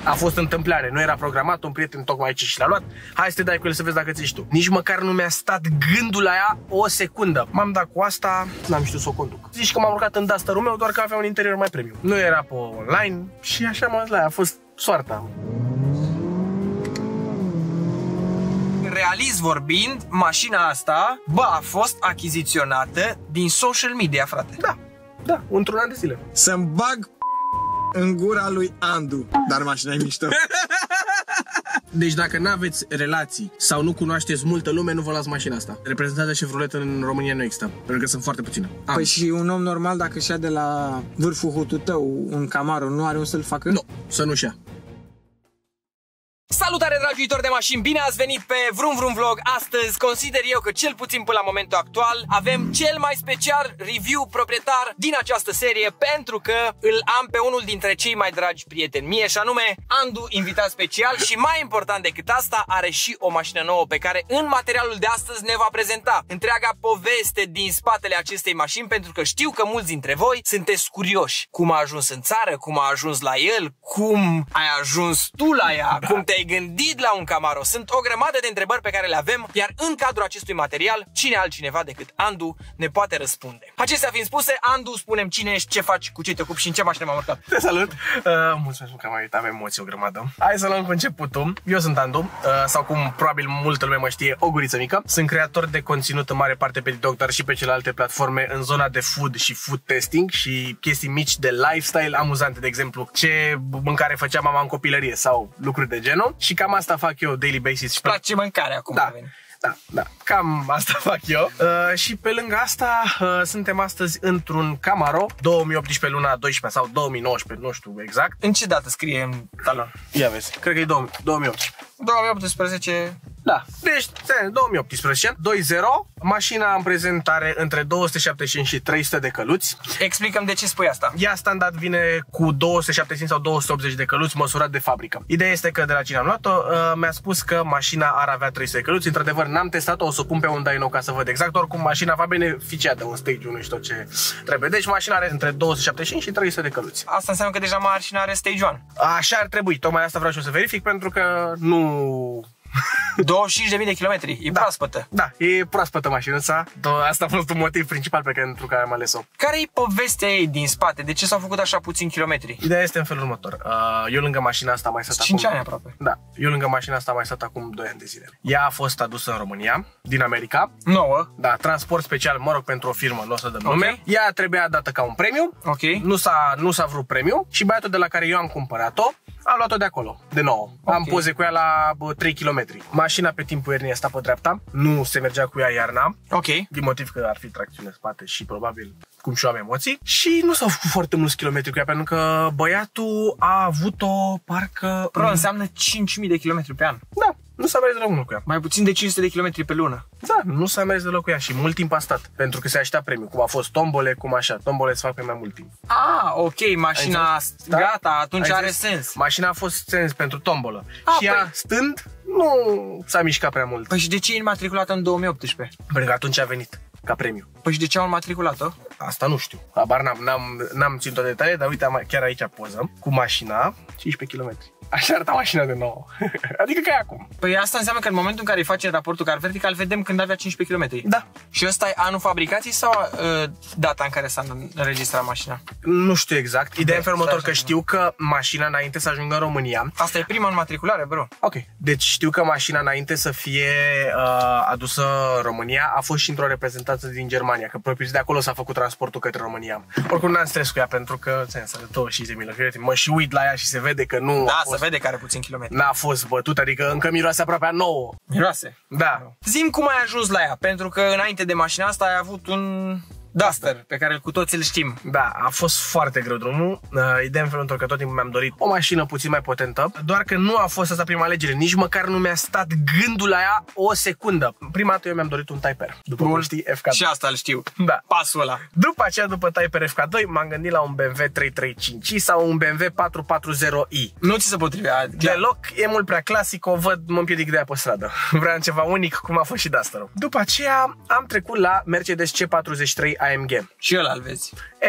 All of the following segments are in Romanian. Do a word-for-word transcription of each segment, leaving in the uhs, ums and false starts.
A fost întâmplare, nu era programat, un prieten tocmai aici și l-a luat. Hai să te dai cu el să vezi dacă ți tu. Nici măcar nu mi-a stat gândul la ea o secundă. M-am dat cu asta, n-am știut să o conduc. Zici că m-am urcat în Duster-ul meu, doar că avea un interior mai premium. Nu era pe online și așa m-am zis la ea, a fost soarta. Realist vorbind, mașina asta, bă, a fost achiziționată din social media, frate. Da, da, într-un an de zile. Să-mi bag în gura lui Andu. Dar mașina e mișto. Deci dacă nu aveți relații sau nu cunoașteți multă lume, nu vă las mașina asta. Reprezentarea Chevrolet în România nu există, pentru că sunt foarte puține. Am. Păi și un om normal, dacă și-a de la vârful hutului tău un Camaro, nu are un să-l facă? Nu, să nu și-a. Salutare, dragi iubitori de mașini! Bine ați venit pe Vroom Vroom Vlog! Astăzi consider eu că cel puțin până la momentul actual avem cel mai special review proprietar din această serie, pentru că îl am pe unul dintre cei mai dragi prieteni mie, și anume Andu, invitat special, și mai important decât asta, are și o mașină nouă pe care în materialul de astăzi ne va prezenta întreaga poveste din spatele acestei mașini, pentru că știu că mulți dintre voi sunteți curioși. Cum a ajuns în țară, cum a ajuns la el, cum ai ajuns tu la ea, cum te ai gândit la un Camaro. Sunt o grămadă de întrebări pe care le avem, iar în cadrul acestui material, cine altcineva decât Andu ne poate răspunde. Acestea fiind spuse, Andu, spune-mi cine ești, ce faci, cu ce te ocupi și în ce mașină m-am urcat. Te salut! Uh, mulțumesc că am uitat, am emoții o grămadă. Hai să luăm cu începutul. Eu sunt Andu, uh, sau cum probabil multă lume mă știe, o guriță mică. Sunt creator de conținut în mare parte pe TikTok, dar și pe celelalte platforme în zona de food și food testing și chestii mici de lifestyle amuzante, de exemplu, ce mâncare făcea mama în copilărie sau lucruri de genul. Și cam asta fac eu daily basis. Îți place mâncarea acum? Da, da, da, cam asta fac eu. uh, Și pe lângă asta uh, suntem astăzi într-un Camaro două mii optsprezece luna a doisprezece sau două mii nouăsprezece, nu știu exact. În ce dată scrie în talon? Ia vezi, cred că e două mii optsprezece. două mii optsprezece. Da, deci două mii optsprezece, doi zero. Mașina în prezentare între două sute șaptezeci și cinci și trei sute de căluți. Explicăm de ce spui asta. Ea standard vine cu două sute șaptezeci și cinci sau două sute optzeci de căluți măsurat de fabrică. Ideea este că de la cine am luat-o, uh, mi-a spus că mașina ar avea trei sute de căluți. Într-adevăr, n-am testat-o, o să o pun pe un dyno ca să văd exact. Oricum, mașina va beneficia de un stage unu și tot ce trebuie. Deci mașina are între două sute șaptezeci și cinci și trei sute de căluți. Asta înseamnă că deja mașina are stage unu. Așa ar trebui, tocmai asta vreau și eu să verific, pentru că nu... douăzeci și cinci de mii de kilometri, e da, proaspătă. Da, e proaspătă mașinuța. Asta a fost un motiv principal pe care, pentru care am ales-o. Care e povestea ei din spate? De ce s-au făcut așa puțini kilometri? Ideea este în felul următor. Eu lângă mașina asta am mai stat cinci acum... ani aproape. Da, eu lângă mașina asta am mai stat acum doi ani de zile. Ea a fost adusă în România, din America. Nouă. Da, transport special, mă rog, pentru o firmă, nu o să dăm nume. Okay. Ea trebuia dată ca un premiu. Ok. Nu s-a nu s-a vrut premiu și băiatul de la care eu am cumpărat-o am luat-o de acolo, de nouă. Okay. Am poze cu ea la bă, trei kilometri. Mașina pe timpul iernii sta pe dreapta, nu se mergea cu ea iarna. Ok. Din motiv că ar fi tracțiune în spate și probabil cum și eu am emoții. Și nu s-au făcut foarte mulți kilometri cu ea, pentru că băiatul a avut-o parcă... Pro, înseamnă cinci mii de kilometri pe an. Da, nu s-a mers deloc mult cu ea. Mai puțin de cinci sute de kilometri pe lună. Da, nu s-a mers deloc cu ea și mult timp a stat, pentru că se aștepta premiu, cum a fost tombole, cum așa. Tombole se fac pe mai mult timp. Ah, ok, mașina da? gata, atunci Ai are zis? sens. Mașina a fost sens pentru tombolă. Ah, și ea, păi... stând, nu s-a mișcat prea mult. Păi și de ce e înmatriculată în două mii optsprezece? Pentru că atunci a venit ca premiu. Păi și de ce au înmatriculat-o? Asta nu știu, habar n-am, n-am, n-am ținut o detalii, dar uite, am, chiar aici poză, cu mașina, cincisprezece kilometri. Așa arăta mașina de nouă. Adică că e acum. Păi asta înseamnă că în momentul în care îi facem raportul car vertical, vedem când avea cincisprezece kilometri. Da. Și ăsta e anul fabricației sau uh, data în care s-a înregistrat mașina? Nu știu exact. Ideea în felul următor că știu că mașina înainte să ajungă în România. Asta e prima înmatriculare, bro. Ok. Deci știu că mașina înainte să fie uh, adusă în România a fost și într-o reprezentanță din Germania, că propriu de acolo s-a făcut transportul către România. Oricum n-am stres cu ea, pentru că ți-am douăzeci și cinci de mii de kilometri. Mă și uit la ea și se vede că nu Da, a fost, se vede că are puțin kilometri. N-a fost bătut, adică încă miroase aproape a nouă. Miroase? Da. Zi-mi cum ai ajuns la ea, pentru că înainte de mașina asta ai avut un Duster, pe care cu toți îl știm. Da, a fost foarte greu drumul. Uh, ideea în felul că tot timpul mi-am dorit o mașină puțin mai potentă, doar că nu a fost asta prima alegere. Nici măcar nu mi-a stat gândul la ea o secundă. Prima dată eu mi-am dorit un Type R. După cum știi, F K doi. Și asta îl știu. Da. Pasul ăla. După aceea, după Type R F K doi, m-am gândit la un B M W trei trei cinci i sau un B M W patru patru zero i. Nu ți se potrivea. Deloc, e mult prea clasic, o văd, mă împiedic de aia pe stradă. Vreau ceva unic, cum a fost și Duster-ul. După aceea am trecut la Mercedes C patruzeci și trei A M G. Și ăla îl vezi. Exact.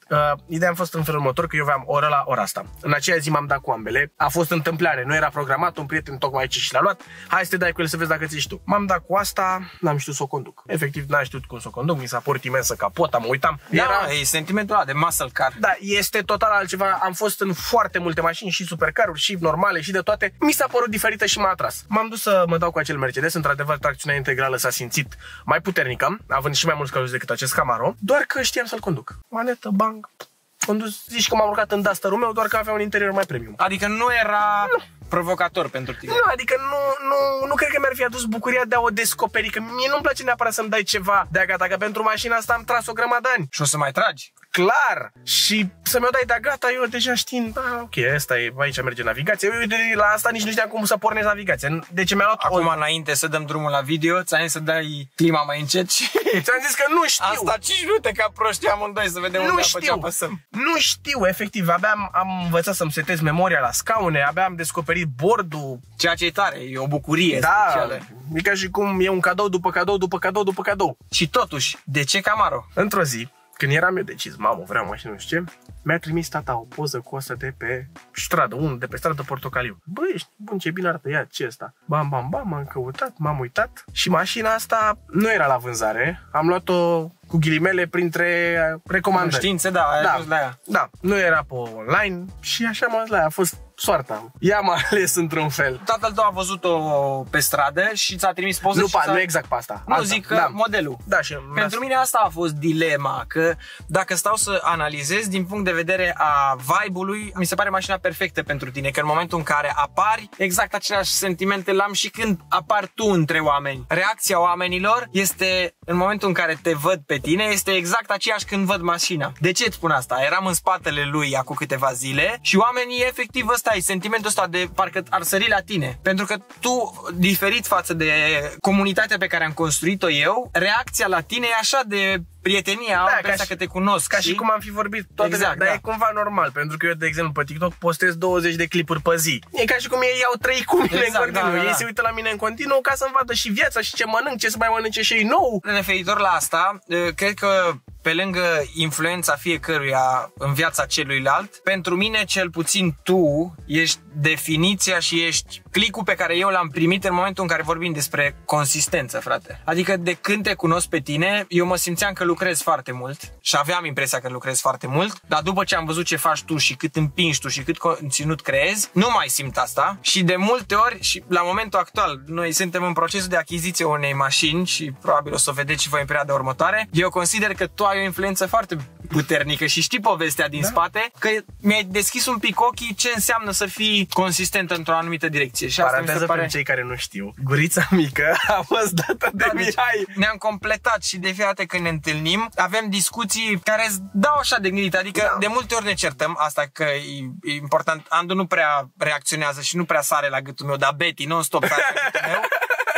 Uh, ideea a fost în felul următor, că eu aveam ora la ora asta. În aceea zi m-am dat cu ambele. A fost întâmplare, nu era programat, un prieten tocmai aici și l-a luat. Hai să te dai cu el să vezi dacă ți tu. M-am dat cu asta, n-am știut să o conduc. Efectiv, n-am știut cum să o conduc, mi s-a părut imensă capota, mă uitam. Da, era... e sentimentul ăla de muscle car. Da, este total altceva. Am fost în foarte multe mașini, și supercaruri, și normale, și de toate. Mi s-a părut diferită și m-a atras. M-am dus să mă dau cu acel Mercedes. Într-adevăr, tracțiunea integrală s-a simțit mai puternică, având și mai mulți căluți decât acest Camaro, doar că știam să-l conduc. Manetă, bang, condus, zici că m-am urcat în Duster-ul meu, doar că avea un interior mai premium. Adică nu era nu. provocator pentru tine. Nu, adică nu, nu, nu cred că mi-ar fi adus bucuria de a o descoperi, că mie nu-mi place neapărat să-mi dai ceva de-a gata, că pentru mașina asta am tras o grămadă de ani. Și o să mai tragi? Clar! Și să mi-o dai de-a gata, eu deja știind, da, ok, asta e, aici merge navigația. Eu de la asta nici nu știam cum să pornesc navigația. Deci mi-a luat acum o... înainte să dăm drumul la video, ți-am zis să dai clima mai încet și... ți-am zis că nu știu. Asta cinci minute ca proști amândoi să vedem nu unde știu. apăsăm. Nu știu, efectiv, abia am, am învățat să-mi setez memoria la scaune, abia am descoperit bordul. Ceea ce e tare, e o bucurie da, specială. E ca și cum e un cadou după cadou, după cadou, după cadou. Și totuși, de ce Camaro? Într-o zi, când eram eu decis, mamă, vreau mașină, nu știu ce, mi-a trimis tata o poză cu asta de pe stradă, unul de pe stradă portocaliu. Bă, ești bun, ce bine arată, ia, ce ăsta? Bam, bam, bam, m-am căutat, m-am uitat și mașina asta nu era la vânzare. Am luat-o cu ghilimele printre recomandări. Științe, da, ai da, ajuns la ea. Da, nu era pe online și așa m-am zis la ea, a fost soarta. Ea m-a ales într-un fel. Tatăl tău a văzut-o pe stradă și ți-a trimis poze. Nu, și pa, nu exact pe asta. Nu, asta. zic că da. modelul. Da, și pentru mine asta a fost dilema, că dacă stau să analizez din punct de vedere a vibe-ului, mi se pare mașina perfectă pentru tine, că în momentul în care apari, exact aceleași sentimente l-am și când apar tu între oameni. Reacția oamenilor este, în momentul în care te văd pe tine, este exact aceeași când văd mașina. De ce îți spun asta? Eram în spatele lui acum câteva zile și oamenii, efectiv, ăsta e sentimentul ăsta de parcă ar sări la tine. Pentru că tu, diferit față de comunitatea pe care am construit-o eu, reacția la tine e așa de prietenie, au da, impresia că te cunosc. Ca și, și cum am fi vorbit toate, exact, dar da. e cumva normal, pentru că eu, de exemplu, pe TikTok postez douăzeci de clipuri pe zi. E ca și cum ei iau trei cu mine exact, în continuu. Da, da, da. Ei se uită la mine în continuu ca să-mi vadă și viața și ce mănânc, ce să mai mănânce și ei nou. Referitor la asta, cred că pe lângă influența fiecăruia în viața celuilalt, pentru mine cel puțin tu ești definiția și ești clicul pe care eu l-am primit în momentul în care vorbim despre consistență, frate. Adică de când te cunosc pe tine, eu mă simțeam că lucrezi foarte mult și aveam impresia că lucrezi foarte mult, dar după ce am văzut ce faci tu și cât împingi tu și cât conținut creezi, nu mai simt asta și de multe ori, și la momentul actual, noi suntem în procesul de achiziție unei mașini și probabil o să o vedeți și voi în perioada următoare, eu consider că tu ai o influență foarte puternică și știi povestea din da. spate, că mi-ai deschis un pic ochii ce înseamnă să fii consistent într-o anumită direcție. Și asta mi se pare... pentru cei care nu știu, gurița mică a fost dată de da, Mihai. Deci ne-am completat și de fiecare dată când ne întâlnim, avem discuții care îți dau așa de gândit, adică da. de multe ori ne certăm, asta că e, e important, Andu nu prea reacționează și nu prea sare la gâtul meu, dar Betty non-stop sare la gâtul meu.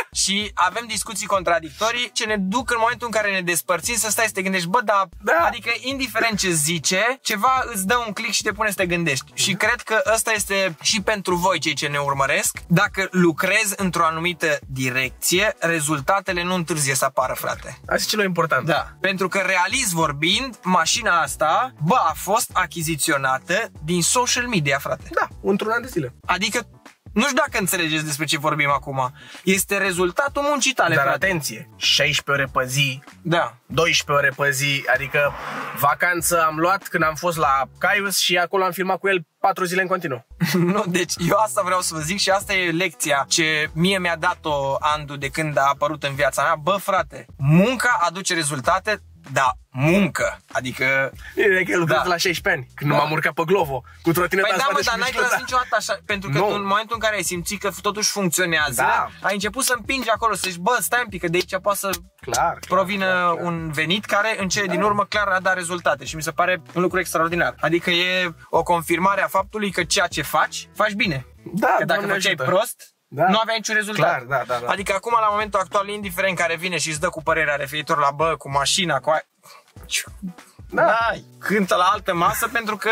Și avem discuții contradictorii ce ne duc în momentul în care ne despărțim să stai să te gândești, bă, da, da. Adică indiferent ce zice, ceva îți dă un click și te pune să te gândești. Mm-hmm. Și cred că ăsta este și pentru voi cei ce ne urmăresc. Dacă lucrezi într-o anumită direcție, rezultatele nu întârzie să apară, frate. Asta e cel mai important. Da. Pentru că realist vorbind, mașina asta, bă, a fost achiziționată din social media, frate. Da, într-un an de zile. Adică nu știu dacă înțelegeți despre ce vorbim acum. Este rezultatul muncii tale, dar frate. atenție, șaisprezece ore pe zi, da. doisprezece ore pe zi, adică vacanță am luat când am fost la Caius și acolo am filmat cu el patru zile în continuu. Nu, deci eu asta vreau să vă zic și asta e lecția ce mie mi-a dat-o Andu de când a apărut în viața mea. Bă, frate, munca aduce rezultate, da, muncă, adică... E că lucrez da. la șaisprezece ani, când da. m-am urcat pe Glovo, cu trotineta. Păi da, mă, dar n-ai tras niciodată așa, pentru că no. tu, în momentul în care ai simțit că totuși funcționează, da. ai început să împingi acolo, să zici, bă, stai un pic, că de aici poate să clar, provină clar, clar, clar. un venit care în cele da. din urmă clar a dat rezultate și mi se pare un lucru extraordinar. Adică e o confirmare a faptului că ceea ce faci, faci bine. Da, că dacă făceai prost, da. nu aveai niciun rezultat. Clar, da, da, da. Adică acum, la momentul actual, indiferent care vine și îți dă cu părerea referitor la, bă, cu mașina, cu... Da. N-ai. Cântă la altă masă pentru că e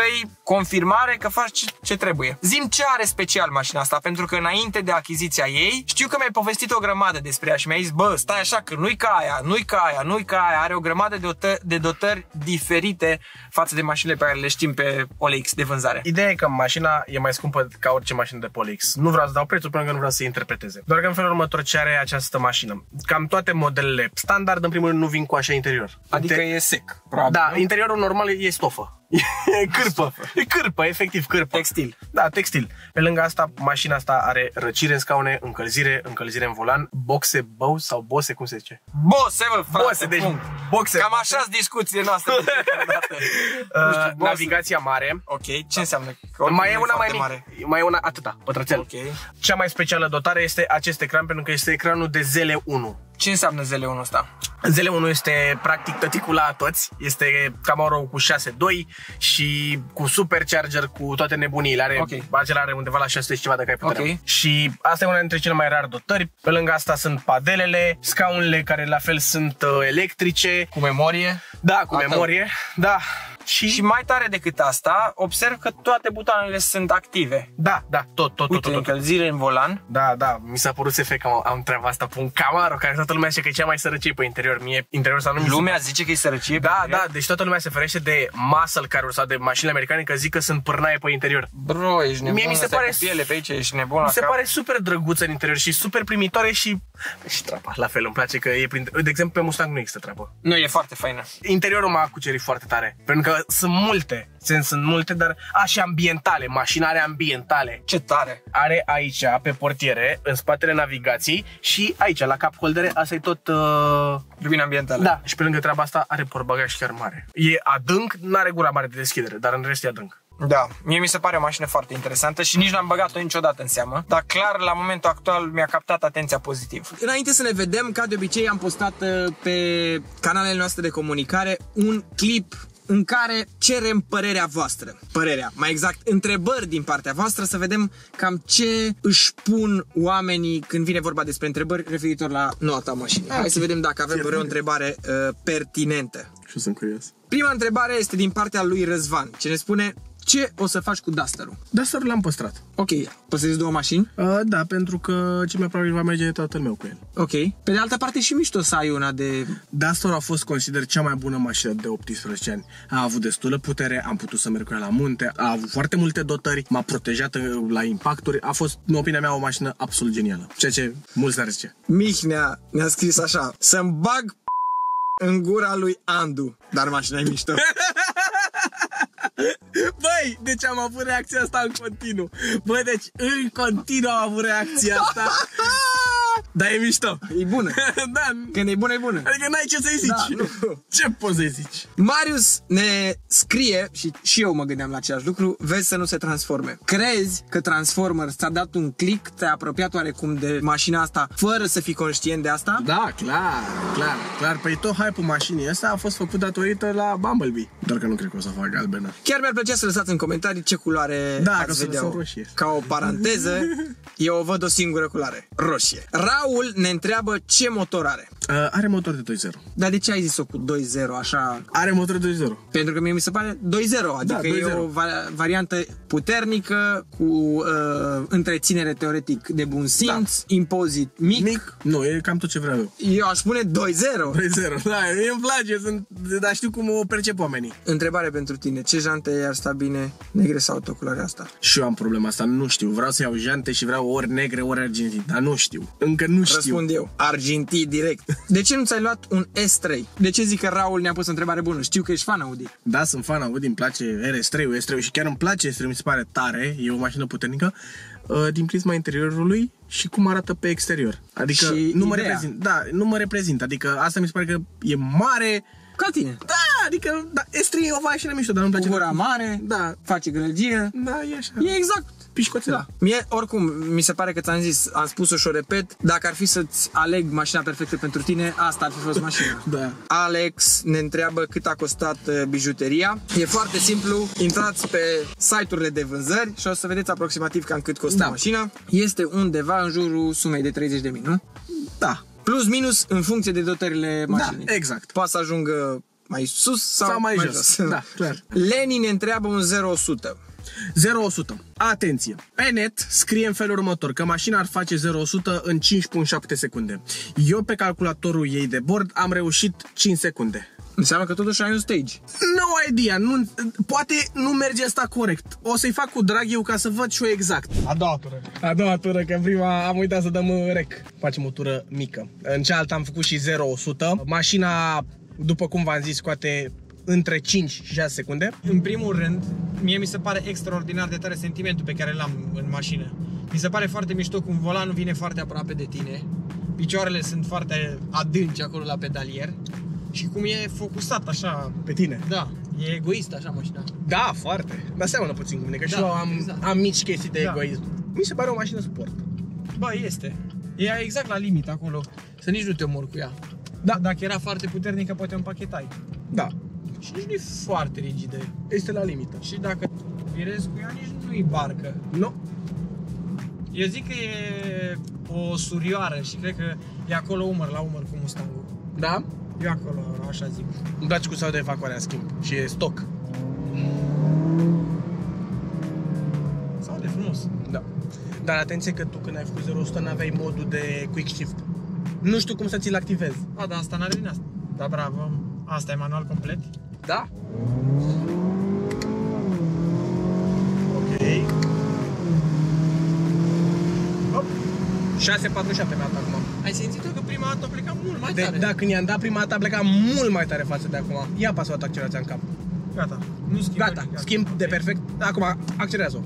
confirmare că faci ce, ce trebuie. Zi-mi ce are special mașina asta, pentru că înainte de achiziția ei, știu că mi-ai povestit o grămadă despre ea și mi-ai zis, bă, stai așa că nu-i ca aia, nu-i ca aia, nu-i ca aia, are o grămadă de, dotă- de dotări diferite față de mașinile pe care le știm pe O L X de vânzare. Ideea e că mașina e mai scumpă ca orice mașină de pe O L X. Nu vreau să dau prețul pentru că nu vreau să interpreteze. Doar că în felul următor ce are această mașină. Cam toate modelele standard, în primul rând, nu vin cu așa interior. Adică Inter- e sec, probabil. Da, nu? interiorul normal e stofă. E cârpă, e cârpă, efectiv cârpă. Textil. Da, textil. Pe lângă asta, mașina asta are răcire în scaune, încălzire, încălzire în volan, boxe, bow sau bose, cum se zice? Bose, mă, frate, Bose, deci punct. boxe. Cam așa-s discuție noastră de fiecare dată. Nu știu, Uh, bose. navigația mare. Ok, ce înseamnă? Că Mai e nu una mai foarte mică, mai e una atâta, pătrățel. Ok. Cea mai specială dotare este acest ecran, pentru că este ecranul de Z L unu. Ce înseamnă Z L unu ăsta? Z L unu este practic tăticul la toți, este Camaro cu șase doi și cu supercharger, cu toate nebuniile. Are, Ok. acela are undeva la șase sute și ceva de cai putere. Ok. Și asta e una dintre cele mai rari dotări. Pe lângă asta sunt padelele, scaunele care la fel sunt uh, electrice. Cu memorie? Da, cu Atât. memorie. Da. Și, Și mai tare decât asta, observ că toate butoanele sunt active. da, da, tot, tot, Uite, tot, tot. încălzire în volan. Da, da, mi s-a părut S F că am, am treaba asta pe un Camaro, care toată lumea zice că e cea mai sărăcie pe interior. Mie interiorul ăsta nu mi se... Lumea zice că e sărăcie. Da, pe da, deci toată lumea se ferește de muscle car-uri sau de mașini americane, că zic că sunt pârnaie pe interior. Bro, ești nebun. Mie mi se ăsta pare cu piele pe aici, ești nebun. Mi se la cap. pare super drăguță în interior și super primitoare și... Și trapa, la fel, îmi place că e prin... De exemplu, pe Mustang nu există trapă. Nu, e foarte faină. Interiorul m-a cucerit foarte tare, pentru că sunt multe, sunt, sunt multe, dar... A, și ambientale, mașina are ambientale. Ce tare. Are aici, pe portiere, în spatele navigației și aici, la cap holdere, asta e tot... Uh... Lumina ambientală. Da, și pe lângă treaba asta are portbagaj chiar mare. E adânc, n-are gura mare de deschidere, dar în rest e adânc. Da, mie mi se pare o mașină foarte interesantă și nici n-am băgat-o niciodată în seamă, dar clar la momentul actual mi-a captat atenția pozitiv. Înainte să ne vedem, ca de obicei am postat uh, pe canalele noastre de comunicare un clip în care cerem părerea voastră. Părerea, mai exact, întrebări din partea voastră, să vedem cam ce își pun oamenii când vine vorba despre întrebări referitor la noua ta mașină. Hai să vedem dacă avem vreo întrebare uh, pertinentă. Și eu sunt curios. Prima întrebare este din partea lui Răzvan, ce ne spune: ce o să faci cu Duster-ul? Duster-ul l-am păstrat. Ok, păstrezi două mașini? Uh, da, pentru că cel mai probabil va merge tatăl meu cu el. Ok. Pe de altă parte și mișto să ai una de... Duster a fost consider cea mai bună mașină de optsprezece ani. A avut destulă putere, am putut să merg cu ea la munte, a avut foarte multe dotări, m-a protejat la impacturi, a fost, în opinia mea, o mașină absolut genială. Ceea ce mulți n-ar zice. Mihnea ne-a scris așa: să-mi bag în gura lui Andu. Dar mașina e mișto. Băi, deci am avut reacția asta în continuu. Băi, deci în continuu am avut reacția asta. Dar e mișto. E bună. Da. Când e bună, e bună. Adică n-ai ce să-i zici. Da, nu. Ce poți să-i zici? Marius ne scrie, și, și eu mă gândeam la același lucru: vezi să nu se transforme. Crezi că Transformers ți-a dat un click, te-a apropiat oarecum de mașina asta fără să fii conștient de asta? Da, clar, clar, clar. Păi tot hype-ul mașinii ăsta a fost făcut datorită la Bumblebee. Doar că nu cred că o să fac galbenă. Chiar mi-ar plăcea să lăsați în comentarii ce culoare Da, că ați o să vedea. lăsăm roșie. Ca o paranteză, eu o văd o singură culoare: roșie. Raul ne întreabă ce motor are. Uh, are motor de doi zero. Dar de ce ai zis-o cu doi zero așa? Are motor de doi zero. Pentru că mie mi se pare doi zero, adică Da, doi e zero. o va- variantă puternică, cu uh, întreținere teoretic de bun simț, da. Impozit mic. Mic? Nu, e cam tot ce vreau eu. Eu aș spune doi zero. doi zero, da, mie îmi place, sunt, dar știu cum o percep oamenii. Întrebare pentru tine: ce jante ar sta bine, negre sau autoculoarea asta? Și eu am problema asta, nu știu. Vreau să iau jante și vreau ori negre, ori argintii, dar nu știu. Încă nu știu. Răspund eu: argintii direct. De ce nu ți-ai luat un S trei? De ce zic că Raul ne-a pus o întrebare bună? Știu că ești fan Audi. Da, sunt fan Audi, îmi place R S trei-ul, S trei-ul și chiar îmi place S trei-ul, mi se pare tare, e o mașină puternică, uh, din prisma interiorului și cum arată pe exterior. Adică Și nu mă ideea. reprezint. Da, nu mă reprezint, adică asta mi se pare că e mare. Ca tine. Da, adică da, S trei e o mașină mișto, dar nu-mi Cu place. gura mare, Da. face grălgie. Da, e așa. E exact. Pișcoțel. Da. Mie, oricum, mi se pare că ți-am zis, am spus-o și o repet: dacă ar fi să-ți aleg mașina perfectă pentru tine, asta ar fi fost mașina. Da. Alex ne întreabă cât a costat uh, bijuteria. E foarte simplu, intrați pe site-urile de vânzări și o să vedeți aproximativ cam cât costă Da. mașina. Este undeva în jurul sumei de treizeci de mii, nu? Da. Plus minus în funcție de dotările mașinii. exact. Poate să ajungă mai sus sau, sau mai, mai jos. jos. Da, clar. Leni ne întreabă un zero o sută. zero o sută. Atenție! Pe net scrie în felul următor că mașina ar face zero o sută în cinci virgulă șapte secunde. Eu pe calculatorul ei de bord am reușit cinci secunde. Înseamnă că totuși ai un stage. No idea, nu, poate nu merge asta corect. O să-i fac cu drag eu ca să văd și eu exact. A doua tură. A doua tură, că prima am uitat să dăm rec. Facem o tură mică. În cealaltă am făcut și zero o sută. Mașina, după cum v-am zis, scoate între cinci și șase secunde. În primul rând, mie mi se pare extraordinar de tare sentimentul pe care l-am în mașină. Mi se pare foarte mișto cum volanul vine foarte aproape de tine. Picioarele sunt foarte adânci acolo la pedalier. Și cum e focusat așa. Pe tine. Da, e egoist așa mașina. Da, foarte. Dar seamănă puțin cu mine, că Da, și eu am, exact. am mici chestii de Da. egoism. Mi se pare o mașină sport. Bă, este. E exact la limit acolo. Să nici nu te omori cu ea. Da. Dacă era foarte puternică, poate o împachetai. Da, Și nici nu e foarte rigidă. este la limită. Și dacă virezi cu ea, nici nu-i barcă. Nu. Eu zic că e o surioară și cred că e acolo umăr la umăr cu Mustangul. Da? Eu acolo, așa zic. Îmi place cu sau de evacuare în schimb. Și e stoc. Sau de frumos. Da. Dar atenție că tu când ai făcut zero o sută n-aveai modul de quick shift. Nu știu cum să ți-l activezi. A, dar asta n-are din asta. Da, bravo. Asta e manual complet. Da? Ok. Hop. șase patruzeci și șapte mi-a dat acum. Ai simțit-o că prima dată a plecat mult mai De, tare. da, când i-am dat prima dată a plecat mult mai tare față de acum. Ia pasă o dată accelerația în cap. Gata. Nu schimb. Gata, schimb de perfect. Acum accelerează-o.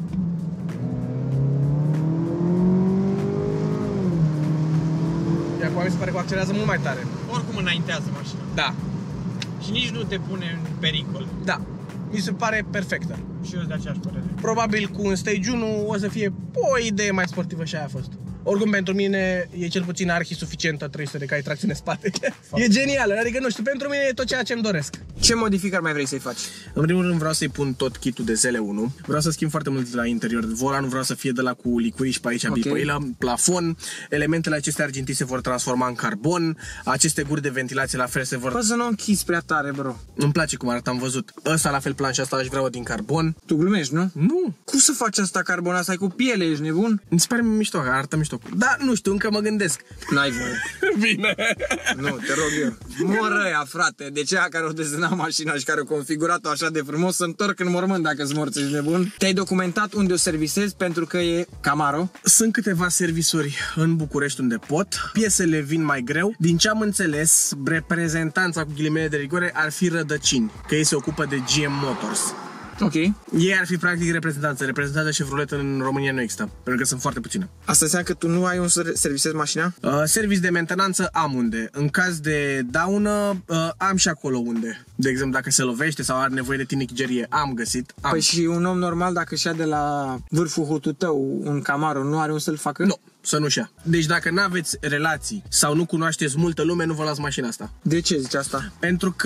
Iar acum mi se pare că accelerează mult mai tare. Oricum înaintează mașina. Da, Și nici nu te pune în pericol. da. Mi se pare perfectă. Și eu sunt de aceeași părere. Probabil cu un Stage unu o să fie o idee mai sportivă și aia a fost. Oricum pentru mine e cel puțin arhi suficientă trei sute de cai tracțiune în spate. E genială, adică nu știu, pentru mine e tot ceea ce îmi doresc. Ce modificări mai vrei să-i faci? În primul rând vreau să-i pun tot kitul de Z L unu. Vreau să schimb foarte mult la interior. Volanul vreau să fie de la cu licurici pe aici, Ok. bipăilă, plafon. Elementele acestea argintii se vor transforma în carbon. Aceste guri de ventilație la fel se vor... Poți să nu o închizi prea tare, bro. Îmi place cum arată, am văzut. Ăsta la fel, planșa asta aș vrea din carbon. Tu glumești, nu? Nu, Cum să faci asta carbon? Asta e cu piele, ești nebun? mi se pare mișto, arată mișto. Dar nu știu, încă mă gândesc. N-ai voie. Bine. Nu, te rog eu. Moră ea, frate. De ce care au desenat mașina și care au configurat-o așa de frumos să întorc în mormânt dacă îți morți, ești nebun? Te-ai documentat unde o servisezi pentru că e Camaro? Sunt câteva servisuri în București unde pot. Piesele vin mai greu. Din ce am înțeles, reprezentanța cu ghilimele de rigoare ar fi Rădăcini, că ei se ocupă de G M Motors. Ok. Ei ar fi practic reprezentanță. Reprezentanța Chevrolet în România nu există, pentru că sunt foarte puține. Asta înseamnă că tu nu ai un să servisezi mașina? Uh, service de mentenanță am unde. În caz de daună, uh, am și acolo unde. De exemplu, dacă se lovește sau are nevoie de tinichigerie, am găsit. Am. Păi și un om normal, dacă și-a de la vârful hotului tău un Camaro, nu are un să-l facă? Nu, să nu-și ia. Deci dacă nu aveți relații sau nu cunoașteți multă lume, nu vă luați mașina asta. De ce zici asta? Pentru că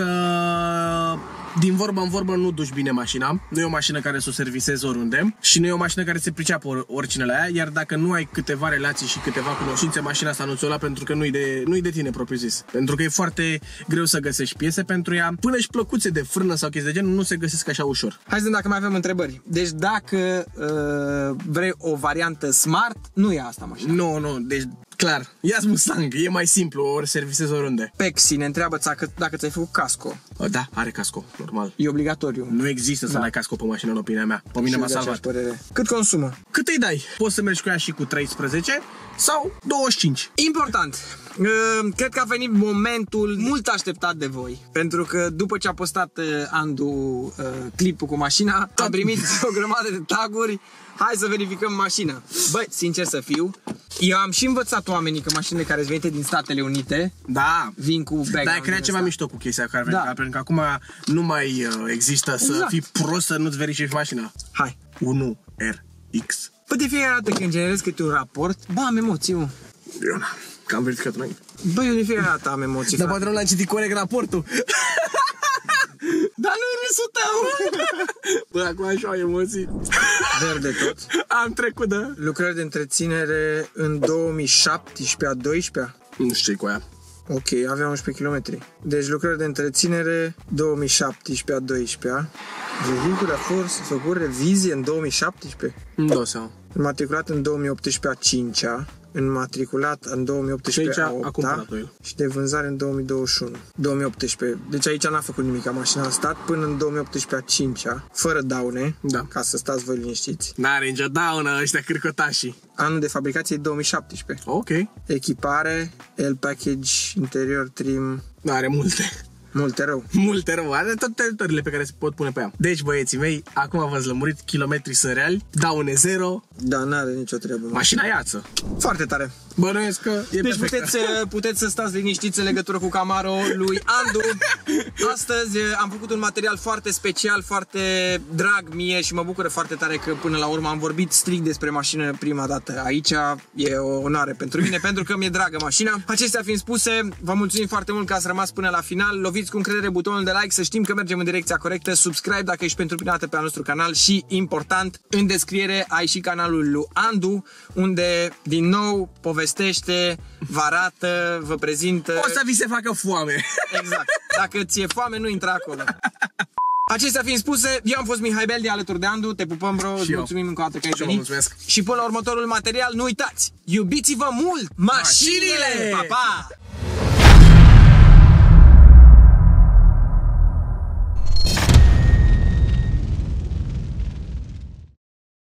din vorbă în vorbă nu duci bine mașina. Nu e o mașină care să o servisezi oriunde și nu e o mașină care se priceapă or oricine la ea. Iar dacă nu ai câteva relații și câteva cunoștințe, mașina asta nu ți-o lua pentru că nu-i de, nu-i de tine propriu zis. Pentru că e foarte greu să găsești piese pentru ea. Până și plăcuțe de frână sau chestii de genul nu se găsesc așa ușor. Hai să vedem dacă mai avem întrebări. Deci dacă uh, vrei o variantă smart, nu e asta mașina. Nu, nu, deci clar, ia-ți Mustang, e mai simplu, ori servisezi oriunde. Pexi ne întreabă dacă, dacă ți-ai făcut casco. Da, are casco, normal. E obligatoriu. Nu există să Da. n-ai casco pe mașină, în opinia mea. Pe mine Și m-a de aceeași salvat. părere. Cât consumă? Cât îi dai? Poți să mergi cu ea și cu treisprezece sau douăzeci și cinci. Important. Uh, cred că a venit momentul mult așteptat de voi. Pentru că după ce a postat uh, Andu uh, clipul cu mașina, a primit o grămadă de taguri. Hai să verificăm mașina. Băi, sincer să fiu, eu am și învățat oamenii că mașinile care sunt venite din Statele Unite Da. vin cu background. Dar ai creat ceva mișto cu chestia care Da. da. Pentru că acum nu mai uh, există să Exact. fii prost să nu-ți verifici mașina. Hai. unu R X. Păi de fiecare dată când generez câte un raport, bă, am emoții, mă. Eu n-am, că am verificat înainte. Bă, eu de fiecare dată am emoții, Dar frate. poate nu l-am citit corect raportul. Dar nu-i râsul tău! Bă, acum așa au emoții. Verde tot. Am trecut, da? Lucrări de întreținere în două mii șaptesprezece a doisprezecea. Nu știu ce cu aia. Ok, avea unsprezece kilometri. Deci lucrări de întreținere două mii șaptesprezece a doisprezece. Vehicul a fost făcut revizie în două mii șaptesprezece. Îmi dau seama. Înmatriculat în două mii optsprezece a cincea. Înmatriculat în două mii optsprezece a opta și de vânzare în două mii douăzeci și unu. două mii optsprezece. Deci aici n-a făcut nimic, mașina a stat până în două mii optsprezece a cincea, fără daune, da. Ca să stați voi liniștiți. N-are nicio daună ăștia cârcotașii. Anul de fabricație e două mii șaptesprezece. Ok. Echipare, L-Package, interior, trim. N-are multe. Multe rău. Multe rău. Are toate teritoriile pe care se pot pune pe ea. Deci, băieții mei, acum v-ați lămurit, kilometri sunt reali, daune zero. Da, n-are nicio treabă. Mașina iață. Foarte tare. Bănuiesc că e Deci puteți, puteți să stați liniștiți în legătură cu Camaro lui Andu. Astăzi am făcut un material foarte special, foarte drag mie și mă bucură foarte tare că până la urmă am vorbit strict despre mașină prima dată. Aici e o onoare pentru mine, pentru că mi-e dragă mașina. Acestea fiind spuse, vă mulțumim foarte mult că ați rămas până la final. Loviți cu încredere butonul de like să știm că mergem în direcția corectă. Subscribe dacă ești pentru prima dată pe al nostru canal și, important, în descriere ai și canalul lui Andu, unde din nou povestește, vă arată, vă prezintă. O să vi se facă foame. Exact. Dacă ți-e foame, nu intra acolo. Acestea fiind spuse, eu am fost Mihai Beldi alături de Andu. Te pupăm, bro, îți mulțumim încă o dată că ai venit. Mulțumesc. Și până la următorul material, nu uitați, iubiți-vă mult mașinile! Pa, pa!